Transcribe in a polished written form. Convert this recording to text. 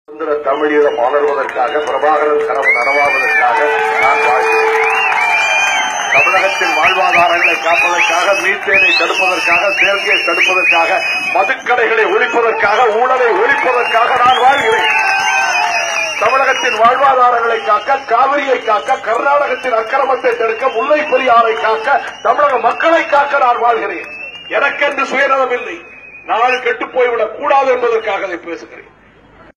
தமிழீழம் மலர்வதற்காக பிரபாகரன் கனவு நனவாவதற்காக நான் வாழ்கிறேன். தமிழகத்தின் வாழ்வாதாரங்களை காப்பதற்காக, மீத்தேனை தடுப்பதற்காக, சேர்க்கையை தடுப்பதற்காக, மதுக்கடைகளை ஒழிப்பதற்காக, ஊழலை ஒழிப்பதற்காக நான் வாழ்கிறேன். தமிழகத்தின் வாழ்வாதாரங்களை காக்க, காவிரியை காக்க, கர்நாடகத்தின் அக்கிரமத்தை தடுக்க, முல்லை பெரியாரை காக்க, தமிழக மக்களை காக்க நான் வாழ்கிறேன். எனக்கென்று சுயநலம் இல்லை. நாள் கெட்டுப் போய்விடக் கூடாது என்பதற்காக அதை பேசுகிறேன்.